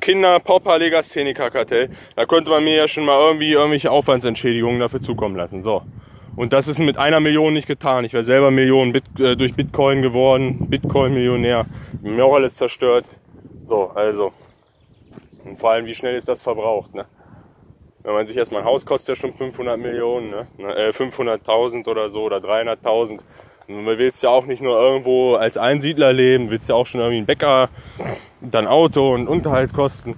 Kinder-Popper-Legastheniker-Kartell. Da könnte man mir ja schon mal irgendwie irgendwelche Aufwandsentschädigungen dafür zukommen lassen. So. Und das ist mit einer Million nicht getan. Ich wäre selber Millionen Bit, äh, durch Bitcoin geworden, Bitcoin-Millionär. Mir auch alles zerstört. So, also. Und vor allem, wie schnell ist das verbraucht, ne? Wenn man sich erstmal ein Haus kostet ja schon fünfhundert Millionen, ne? Äh, fünfhunderttausend oder so oder dreihunderttausend. Und man will ja auch nicht nur irgendwo als Einsiedler leben, willst ja auch schon irgendwie einen Bäcker, dann Auto und Unterhaltskosten.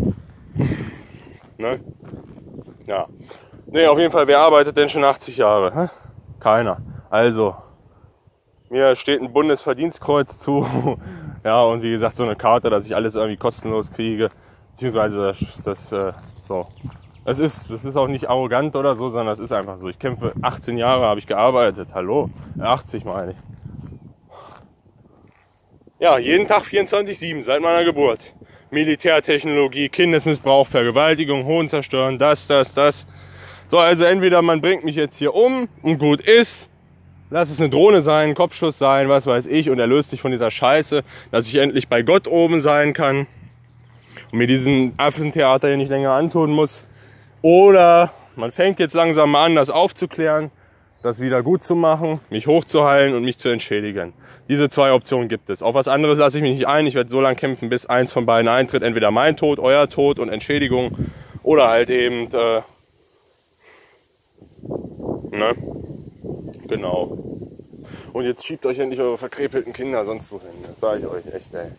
Ne? Ja. Ne, auf jeden Fall, wer arbeitet denn schon achtzig Jahre? Hä? Keiner. Also, mir steht ein Bundesverdienstkreuz zu. Ja, und wie gesagt, so eine Karte, dass ich alles irgendwie kostenlos kriege. Beziehungsweise das, das äh, so. Das ist, das ist auch nicht arrogant oder so, sondern das ist einfach so. Ich kämpfe, achtzehn Jahre habe ich gearbeitet. Hallo? achtzig meine ich. Ja, jeden Tag vierundzwanzig sieben, seit meiner Geburt. Militärtechnologie, Kindesmissbrauch, Vergewaltigung, Hohn zerstören, das, das, das. So, also entweder man bringt mich jetzt hier um und gut ist, lass es eine Drohne sein, ein Kopfschuss sein, was weiß ich, und erlöst dich von dieser Scheiße, dass ich endlich bei Gott oben sein kann und mir diesen Affentheater hier nicht länger antun muss. Oder man fängt jetzt langsam mal an, das aufzuklären, das wieder gut zu machen, mich hochzuheilen und mich zu entschädigen. Diese zwei Optionen gibt es. Auf was anderes lasse ich mich nicht ein. Ich werde so lange kämpfen, bis eins von beiden eintritt. Entweder mein Tod, euer Tod und Entschädigung. Oder halt eben, äh, ne? Genau. Und jetzt schiebt euch endlich eure verkrepelten Kinder sonst wohin. Das sage ich euch echt, ey.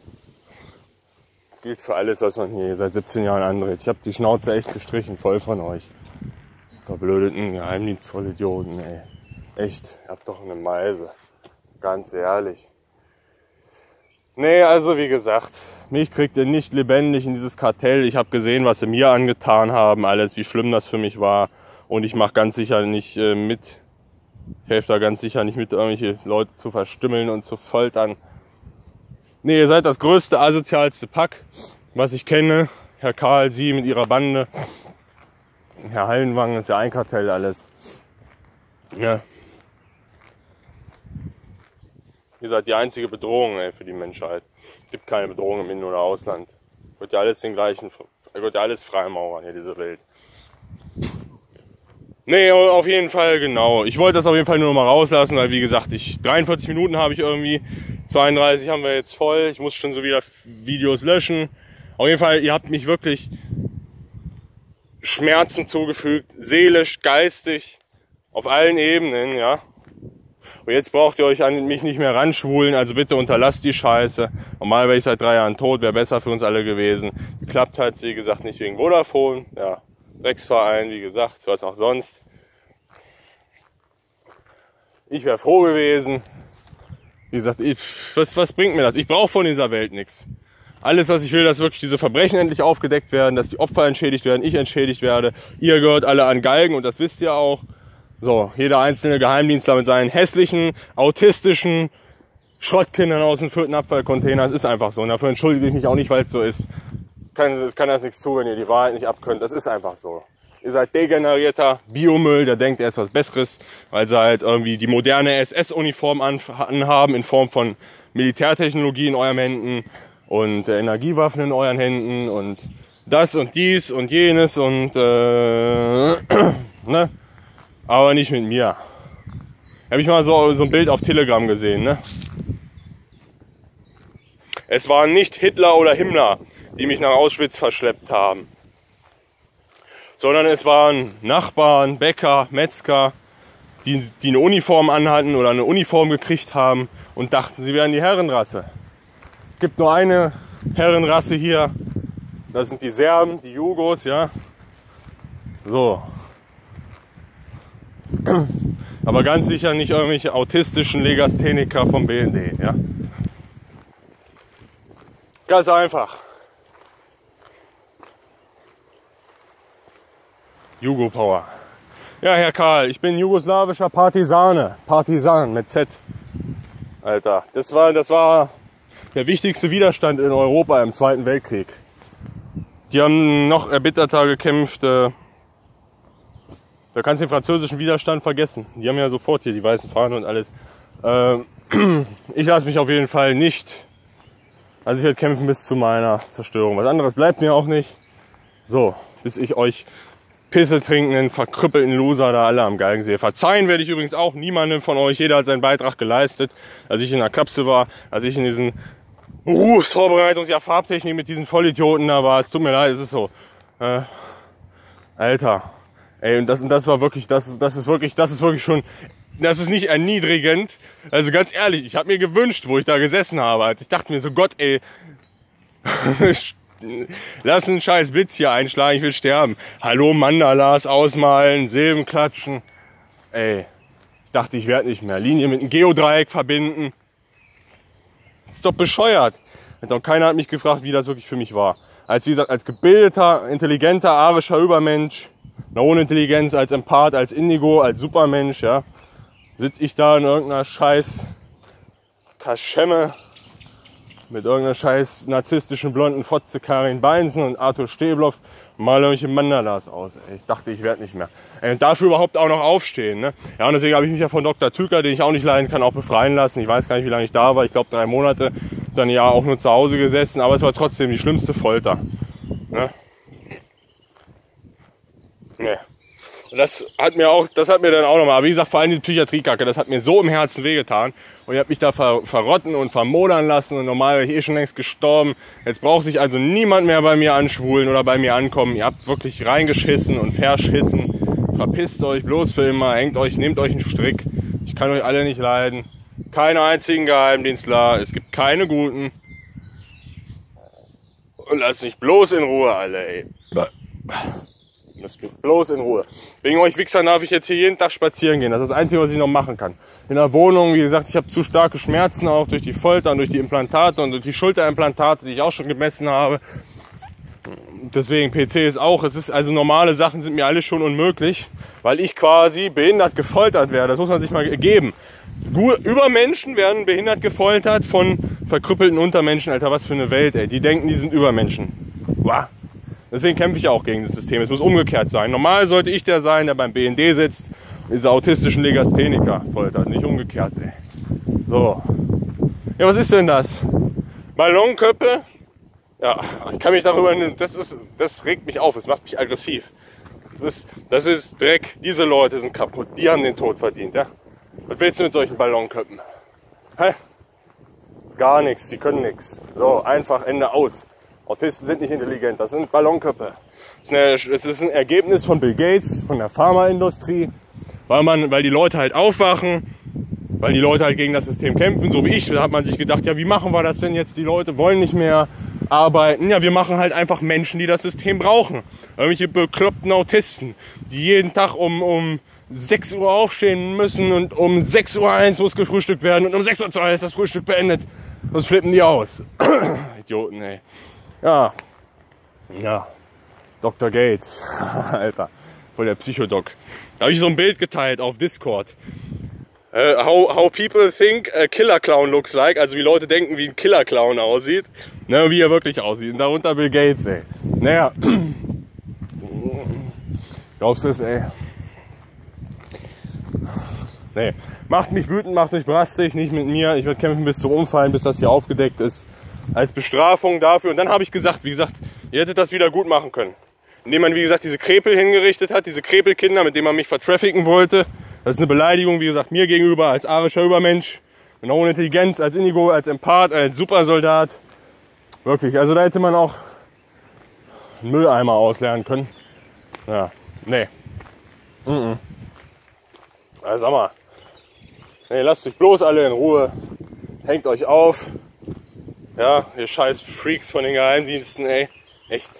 Das gilt für alles, was man hier seit siebzehn Jahren andreht. Ich habe die Schnauze echt gestrichen, voll von euch. Verblödeten Geheimdienstvollidioten, ey. Echt, ihr habt doch eine Meise. Ganz ehrlich. Nee, also wie gesagt, mich kriegt ihr nicht lebendig in dieses Kartell. Ich habe gesehen, was sie mir angetan haben, alles, wie schlimm das für mich war. Und ich mache ganz sicher nicht äh, mit, helfe da ganz sicher nicht mit, irgendwelche Leute zu verstümmeln und zu foltern. Nee, ihr seid das größte, asozialste Pack, was ich kenne. Herr Karl, Sie mit Ihrer Bande. Herr Hallenwang, ist ja ein Kartell alles. Ja. Ihr seid die einzige Bedrohung, ey, für die Menschheit. Es gibt keine Bedrohung im In- oder Ausland. Wird ja alles den gleichen, wird ja alles Freimaurer hier, diese Welt. Nee, auf jeden Fall, genau. Ich wollte das auf jeden Fall nur noch mal rauslassen, weil wie gesagt, ich dreiundvierzig Minuten habe ich irgendwie, zweiunddreißig haben wir jetzt voll. Ich muss schon so wieder Videos löschen. Auf jeden Fall, ihr habt mich wirklich Schmerzen zugefügt, seelisch, geistig, auf allen Ebenen, ja. Und jetzt braucht ihr euch an mich nicht mehr ranschwulen, also bitte unterlasst die Scheiße. Normal wäre ich seit drei Jahren tot, wäre besser für uns alle gewesen. Geklappt hat es, wie gesagt, nicht wegen Vodafone, ja. Drecksverein, wie gesagt, was auch sonst. Ich wäre froh gewesen. Wie gesagt, ich, was, was bringt mir das? Ich brauche von dieser Welt nichts. Alles, was ich will, dass wirklich diese Verbrechen endlich aufgedeckt werden, dass die Opfer entschädigt werden, ich entschädigt werde. Ihr gehört alle an Galgen und das wisst ihr auch. So, jeder einzelne Geheimdienstler mit seinen hässlichen, autistischen Schrottkindern aus dem vierten Abfallcontainer. Es ist einfach so. Und dafür entschuldige ich mich auch nicht, weil es so ist. Kann, kann das nichts zu, wenn ihr die Wahrheit nicht abkönnt. Das ist einfach so. Ihr seid degenerierter Biomüll, der denkt, er ist was Besseres, weil sie halt irgendwie die moderne S S-Uniform anhaben in Form von Militärtechnologie in euren Händen und äh, Energiewaffen in euren Händen und das und dies und jenes und äh, ne? Aber nicht mit mir. Habe ich mal so, so ein Bild auf Telegram gesehen, ne? Es waren nicht Hitler oder Himmler, die mich nach Auschwitz verschleppt haben, sondern es waren Nachbarn, Bäcker, Metzger, die, die eine Uniform anhatten oder eine Uniform gekriegt haben und dachten, sie wären die Herrenrasse. Es gibt nur eine Herrenrasse hier, das sind die Serben, die Jugos, ja. So. Aber ganz sicher nicht irgendwelche autistischen Legastheniker vom B N D, ja. Ganz einfach. Jugo-Power. Ja, Herr Karl, ich bin jugoslawischer Partisane. Partisan mit Z. Alter, das war, das war der wichtigste Widerstand in Europa im Zweiten Weltkrieg. Die haben noch erbitterter gekämpft. Äh, da kannst du den französischen Widerstand vergessen. Die haben ja sofort hier die weißen Fahnen und alles. Äh, ich lasse mich auf jeden Fall nicht. Also ich werde kämpfen bis zu meiner Zerstörung. Was anderes bleibt mir auch nicht. So, bis ich euch Pisse trinkenden, verkrüppelten Loser da alle am Galgensee. Verzeihen werde ich übrigens auch niemandem von euch. Jeder hat seinen Beitrag geleistet. Als ich in der Klapse war, als ich in diesen Berufsvorbereitungsjahr Farbtechnik mit diesen Vollidioten da war. Es tut mir leid, es ist so. Äh, Alter. Ey, und das, und das war wirklich, das, das ist wirklich, das ist wirklich schon, das ist nicht erniedrigend. Also ganz ehrlich, ich habe mir gewünscht, wo ich da gesessen habe. Ich dachte mir so, Gott, ey, lass einen scheiß Blitz hier einschlagen, ich will sterben. Hallo, Mandalas ausmalen, Silben klatschen. Ey, ich dachte, ich werde nicht mehr. Linie mit einem Geodreieck verbinden. Das ist doch bescheuert. Und keiner hat mich gefragt, wie das wirklich für mich war. Als, wie gesagt, als gebildeter, intelligenter, arischer Übermensch, na, ohne Intelligenz, als Empath, als Indigo, als Supermensch, ja, sitze ich da in irgendeiner scheiß Kaschemme mit irgendeiner scheiß narzisstischen blonden Fotze Karin Beinsen und Arthur Stäbloff und mal irgendwelche Mandalas aus. Ey. Ich dachte, ich werde nicht mehr. Ey, und dafür überhaupt auch noch aufstehen. Ne? Ja, und deswegen habe ich mich ja von Doktor Tüker, den ich auch nicht leiden kann, auch befreien lassen. Ich weiß gar nicht, wie lange ich da war. Ich glaube drei Monate. Dann ja auch nur zu Hause gesessen. Aber es war trotzdem die schlimmste Folter. Ne? Nee. Und das hat mir auch, das hat mir dann auch nochmal, aber wie gesagt, vor allem die Psychiatriekacke, das hat mir so im Herzen wehgetan. Und ihr habt mich da ver, verrotten und vermodern lassen und normal wäre ich eh schon längst gestorben. Jetzt braucht sich also niemand mehr bei mir anschwulen oder bei mir ankommen. Ihr habt wirklich reingeschissen und verschissen. Verpisst euch bloß für immer, hängt euch, nehmt euch einen Strick. Ich kann euch alle nicht leiden. Keine einzigen Geheimdienstler, es gibt keine guten. Und lasst mich bloß in Ruhe, alle, ey. Lasst mich bloß in Ruhe. Wegen euch Wichsern darf ich jetzt hier jeden Tag spazieren gehen. Das ist das Einzige, was ich noch machen kann. In der Wohnung, wie gesagt, ich habe zu starke Schmerzen, auch durch die Folter und durch die Implantate und durch die Schulterimplantate, die ich auch schon gemessen habe. Deswegen P C ist auch, es ist also normale Sachen sind mir alle schon unmöglich, weil ich quasi behindert gefoltert werde. Das muss man sich mal geben. Übermenschen werden behindert gefoltert von verkrüppelten Untermenschen. Alter, was für eine Welt, ey. Die denken, die sind Übermenschen. Wow. Deswegen kämpfe ich auch gegen das System. Es muss umgekehrt sein. Normal sollte ich der sein, der beim B N D sitzt, diese autistischen Legastheniker foltert. Nicht umgekehrt, ey. So. Ja, was ist denn das? Ballonköppe? Ja, ich kann mich darüber, das ist, das regt mich auf, es macht mich aggressiv. Das ist, das ist Dreck, diese Leute sind kaputt, die haben den Tod verdient, ja. Was willst du mit solchen Ballonköppen? Hä? Gar nichts, die können nichts. So, einfach Ende aus. Autisten sind nicht intelligent, das sind Ballonköpfe. Das ist, eine, das ist ein Ergebnis von Bill Gates, von der Pharmaindustrie, weil man, weil die Leute halt aufwachen, weil die Leute halt gegen das System kämpfen, so wie ich. Da hat man sich gedacht, ja, wie machen wir das denn jetzt? Die Leute wollen nicht mehr arbeiten. Ja, wir machen halt einfach Menschen, die das System brauchen. Irgendwelche bekloppten Autisten, die jeden Tag um, um sechs Uhr aufstehen müssen und um sechs Uhr eins muss gefrühstückt werden und um sechs Uhr zwei ist das Frühstück beendet. Sonst flippen die aus. Idioten, ey. Ja. Ja. Doktor Gates. Alter. Voll der Psychodoc. Da habe ich so ein Bild geteilt auf Discord. Uh, how, how people think a killer clown looks like, also wie Leute denken, wie ein Killer Clown aussieht, ne, wie er wirklich aussieht. Und darunter Bill Gates, ey. Naja. Glaubst du es, ey? Nee. Macht mich wütend, macht mich brastig, nicht mit mir. Ich werde kämpfen bis zum Umfallen, bis das hier aufgedeckt ist. Als Bestrafung dafür. Und dann habe ich gesagt, wie gesagt, ihr hättet das wieder gut machen können. Indem man, wie gesagt, diese Krepel hingerichtet hat, diese Krepelkinder, mit denen man mich vertrafficken wollte. Das ist eine Beleidigung, wie gesagt, mir gegenüber als arischer Übermensch, mit ohne Intelligenz, als Indigo, als Empath, als Supersoldat. Wirklich, also da hätte man auch einen Mülleimer auslernen können. Ja, nee. Mm -mm. Also sag mal, nee, lasst euch bloß alle in Ruhe. Hängt euch auf. Ja, ihr scheiß Freaks von den Geheimdiensten, ey. Echt.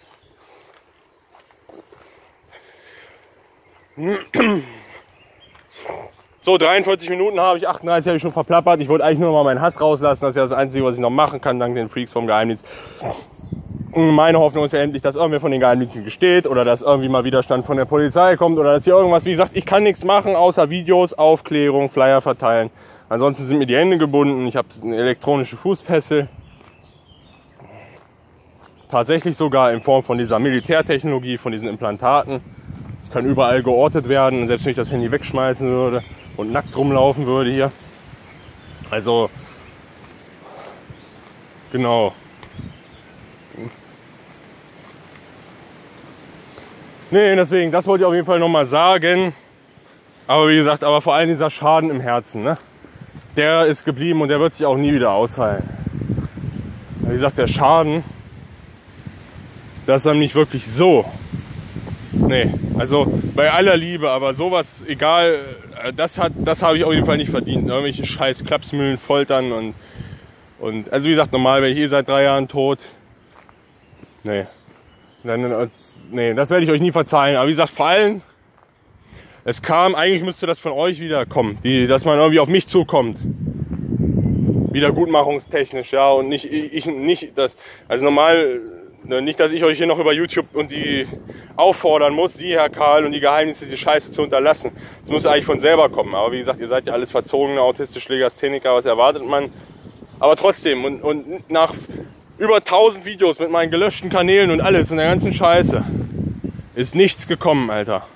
So, dreiundvierzig Minuten habe ich, achtunddreißig habe ich schon verplappert. Ich wollte eigentlich nur mal meinen Hass rauslassen. Das ist ja das Einzige, was ich noch machen kann, dank den Freaks vom Geheimdienst. Und meine Hoffnung ist ja endlich, dass irgendwer von den Geheimdiensten gesteht oder dass irgendwie mal Widerstand von der Polizei kommt oder dass hier irgendwas, wie gesagt, ich kann nichts machen, außer Videos, Aufklärung, Flyer verteilen. Ansonsten sind mir die Hände gebunden. Ich habe eine elektronische Fußfessel. Tatsächlich sogar in Form von dieser Militärtechnologie, von diesen Implantaten. Ich kann überall geortet werden, selbst wenn ich das Handy wegschmeißen würde und nackt rumlaufen würde hier. Also, genau. Nee, deswegen, das wollte ich auf jeden Fall nochmal sagen. Aber wie gesagt, aber vor allem dieser Schaden im Herzen, ne? Der ist geblieben und der wird sich auch nie wieder ausheilen. Wie gesagt, der Schaden, das ist dann nicht wirklich so. Nee, also bei aller Liebe, aber sowas, egal, das hat, das habe ich auf jeden Fall nicht verdient. Irgendwelche scheiß Klapsmühlen foltern und, und, also wie gesagt, normal wäre ich eh seit drei Jahren tot. Nee, dann, nee, das werde ich euch nie verzeihen. Aber wie gesagt, vor allem, es kam, eigentlich müsste das von euch wieder kommen, die, dass man irgendwie auf mich zukommt. Wiedergutmachungstechnisch, ja, und nicht, ich, nicht das, also normal, nicht, dass ich euch hier noch über YouTube und die auffordern muss, Sie, Herr Karl, und die Geheimnisse, die Scheiße zu unterlassen. Das muss eigentlich von selber kommen. Aber wie gesagt, ihr seid ja alles verzogene, autistische Legastheniker, was erwartet man? Aber trotzdem, und, und nach über tausend Videos mit meinen gelöschten Kanälen und alles und der ganzen Scheiße ist nichts gekommen, Alter.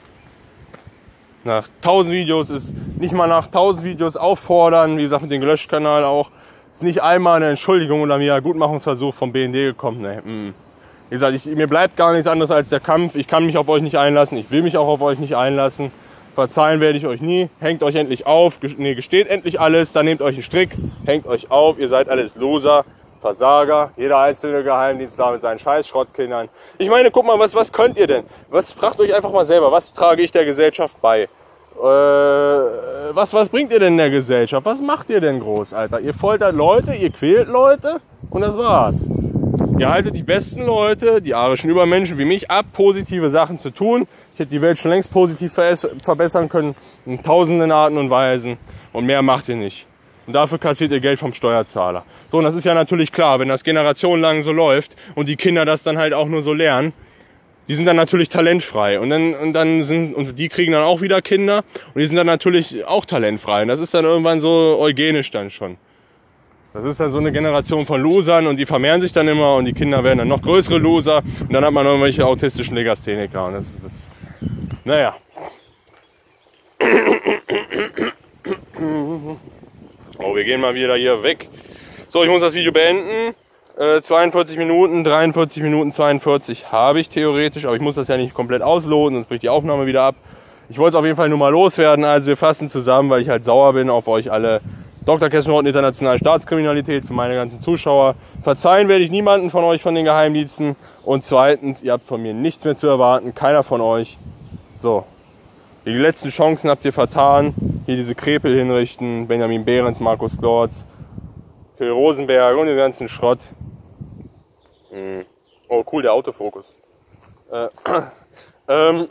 Nach tausend Videos ist, nicht mal nach tausend Videos auffordern, wie gesagt, mit dem gelöschten Kanal auch, ist nicht einmal eine Entschuldigung oder mir ein Gutmachungsversuch vom B N D gekommen. Nee, mm. Wie gesagt, ich, mir bleibt gar nichts anderes als der Kampf. Ich kann mich auf euch nicht einlassen, ich will mich auch auf euch nicht einlassen. Verzeihen werde ich euch nie. Hängt euch endlich auf, nee, gesteht endlich alles, dann nehmt euch einen Strick, hängt euch auf, ihr seid alles Loser, Versager, jeder einzelne Geheimdienstler mit seinen scheiß Schrottkindern. Ich meine, guck mal, was, was könnt ihr denn? Was, fragt euch einfach mal selber, was trage ich der Gesellschaft bei? Äh, was, was bringt ihr denn der Gesellschaft? Was macht ihr denn groß, Alter? Ihr foltert Leute, ihr quält Leute und das war's. Ihr haltet die besten Leute, die arischen Übermenschen wie mich ab, positive Sachen zu tun. Ich hätte die Welt schon längst positiv verbessern können, in tausenden Arten und Weisen. Und mehr macht ihr nicht. Und dafür kassiert ihr Geld vom Steuerzahler. So, und das ist ja natürlich klar, wenn das generationenlang so läuft und die Kinder das dann halt auch nur so lernen, die sind dann natürlich talentfrei. Und dann, und dann sind, und die kriegen dann auch wieder Kinder und die sind dann natürlich auch talentfrei. Und das ist dann irgendwann so eugenisch dann schon. Das ist dann so eine Generation von Losern und die vermehren sich dann immer und die Kinder werden dann noch größere Loser und dann hat man irgendwelche autistischen Legastheniker und das ist, das, naja. Oh, wir gehen mal wieder hier weg. So, ich muss das Video beenden. Äh, zweiundvierzig Minuten, dreiundvierzig Minuten, zweiundvierzig habe ich theoretisch, aber ich muss das ja nicht komplett ausloten, sonst bricht die Aufnahme wieder ab. Ich wollte es auf jeden Fall nur mal loswerden, also wir fassen zusammen, weil ich halt sauer bin auf euch alle. Doktor Kessenhorten, internationale Staatskriminalität, für meine ganzen Zuschauer. Verzeihen werde ich niemanden von euch von den Geheimdiensten. Und zweitens, ihr habt von mir nichts mehr zu erwarten, keiner von euch. So, die letzten Chancen habt ihr vertan. Hier diese Krepel hinrichten, Benjamin Behrens, Markus Klorz, Phil Rosenberg und den ganzen Schrott. Oh cool, der Autofokus. Äh, ähm,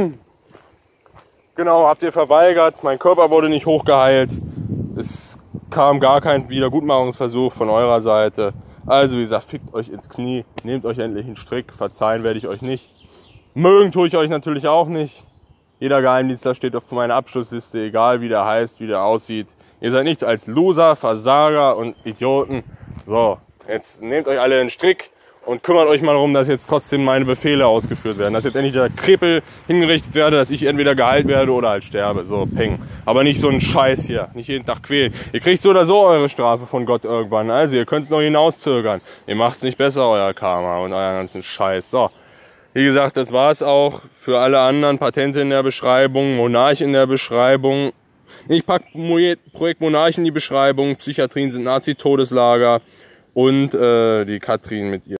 genau, habt ihr verweigert, mein Körper wurde nicht hochgeheilt. Es kam gar kein Wiedergutmachungsversuch von eurer Seite. Also wie gesagt, fickt euch ins Knie, nehmt euch endlich einen Strick, verzeihen werde ich euch nicht. Mögen tue ich euch natürlich auch nicht. Jeder Geheimdienstler steht auf meiner Abschlussliste, egal wie der heißt, wie der aussieht. Ihr seid nichts als Loser, Versager und Idioten. So, jetzt nehmt euch alle einen Strick und kümmert euch mal darum, dass jetzt trotzdem meine Befehle ausgeführt werden. Dass jetzt endlich der Krepel hingerichtet werde, dass ich entweder geheilt werde oder halt sterbe. So, peng. Aber nicht so ein Scheiß hier. Nicht jeden Tag quälen. Ihr kriegt so oder so eure Strafe von Gott irgendwann. Also ihr könnt es noch hinauszögern. Ihr macht es nicht besser, euer Karma und euren ganzen Scheiß. So. Wie gesagt, das war es auch. Für alle anderen Patente in der Beschreibung, Monarch in der Beschreibung. Ich packe Projekt Monarch in die Beschreibung. Psychiatrien sind Nazi-Todeslager. Und äh, die Katrin mit ihr.